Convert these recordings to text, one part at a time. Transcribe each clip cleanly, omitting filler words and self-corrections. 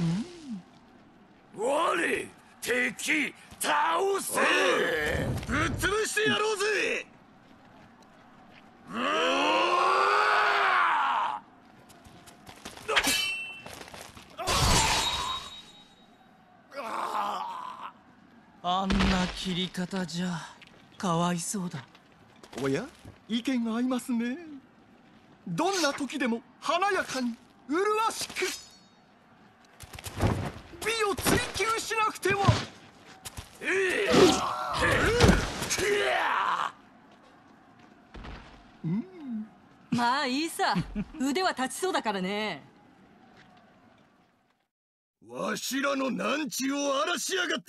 我敵倒せ。 ぶっ潰してやろうぜ。 あんな切り方じゃかわいそうだ。 おや、意見が合いますね。どんな時でも華やかに麗しく美を追求しなくては。 まあいいさ。腕は立ちそうだからね。 わしらの難地を荒らしやがって。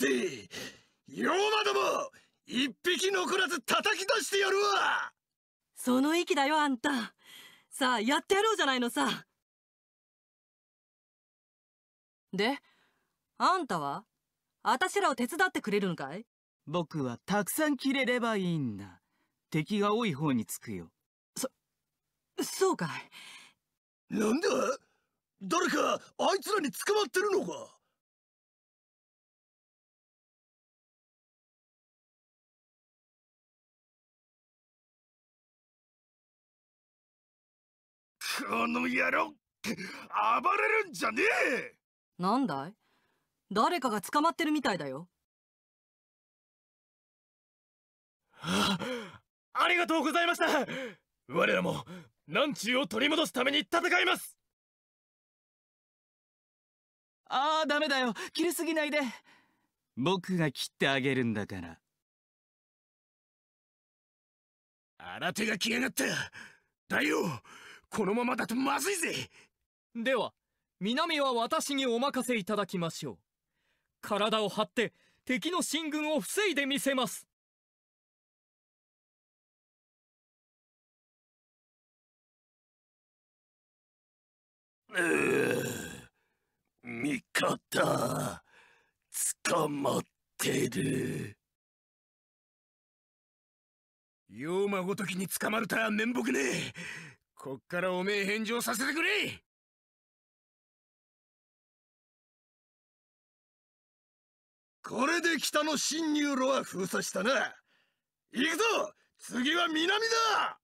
妖魔ども、一匹残らず叩き出してやるわ。 その意気だよあんた。さあやってやろうじゃないのさ。で、あんたはあたしらを手伝ってくれるのかい？ 僕はたくさん切れればいいんだ。敵が多い方につくよ。 そうかい。 なんだ？誰かあいつらに捕まってるのか？この野郎、暴れるんじゃねえ。 なんだい？誰かが捕まってるみたいだよ。 ありがとうございました。我らも南中を取り戻すために戦います。 ああ、ダメだよ。切りすぎないで。僕が切ってあげるんだから。 新手が来やがった。大王、このままだとまずいぜ。 では南は私にお任せいただきましょう。体を張って敵の進軍を防いでみせます。 味方捕まってる。妖魔ごときに捕まるたら面目ねえ。こっからおめえ返上させてくれ。これで北の侵入路は封鎖したな。行くぞ、次は南だ。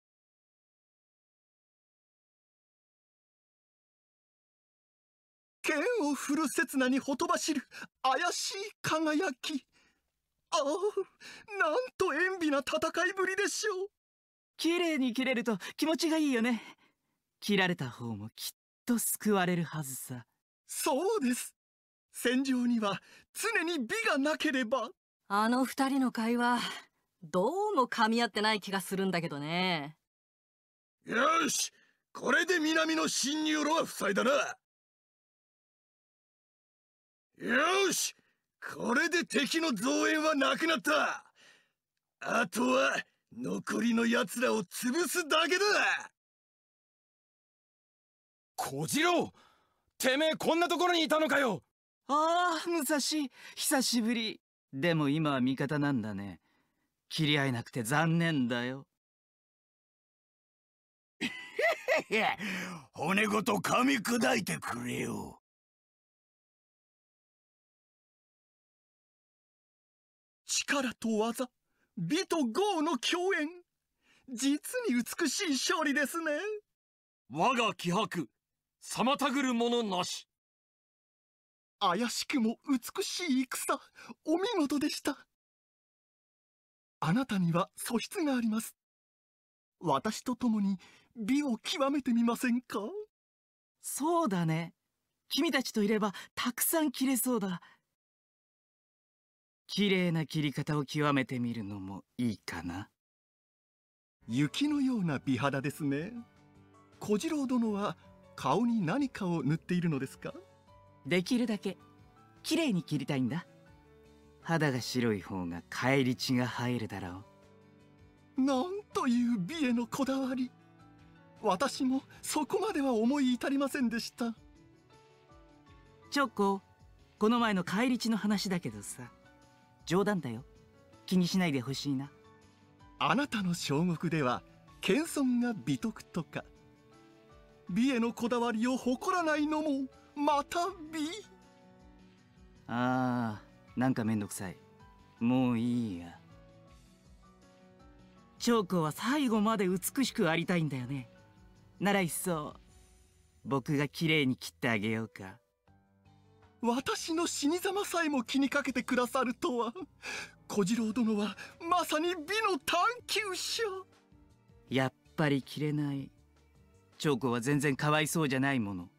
剣を振る刹那にほとばしる怪しい輝き。ああ、なんと塩美な戦いぶりでしょう。 綺麗に切れると気持ちがいいよね。切られた方もきっと救われるはずさ。 そうです。戦場には常に美がなければ。 あの二人の会話、どうも噛み合ってない気がするんだけどね。 よし、これで南の侵入路は塞いだな。よし、これで敵の増援はなくなった。あとは残りの奴らを潰すだけだ。 小次郎、てめえこんなところにいたのかよ。 ああ、武蔵、久しぶり。でも今は味方なんだね。切り合えなくて残念だよ。 骨ごと噛み砕いてくれよ。 力と技、美と豪の共演。実に美しい勝利ですね。 我が気迫、妨ぐるものなし。 怪しくも美しい戦、お見事でした。あなたには素質があります。私と共に美を極めてみませんか？ そうだね。君たちといればたくさん切れそうだ。綺麗な切り方を極めてみるのもいいかな。 雪のような美肌ですね。小次郎殿は顔に何かを塗っているのですか？ できるだけ綺麗に切りたいんだ。肌が白い方が返り血が入るだろう。なんという美へのこだわり。私もそこまでは思い至りませんでした。 チョコ、この前の返り血の話だけどさ、冗談だよ。気にしないでほしいな。 あなたの小国では謙遜が美徳とか、美へのこだわりを誇らないのもまた美。 あー、なんかめんどくさい。もういいや。長子は最後まで美しくありたいんだよね。ならいっそ僕が綺麗に切ってあげようか。 私の死に様さえも気にかけてくださるとは。小次郎殿はまさに美の探求者。 やっぱり切れない。長子は全然かわいそうじゃないもの。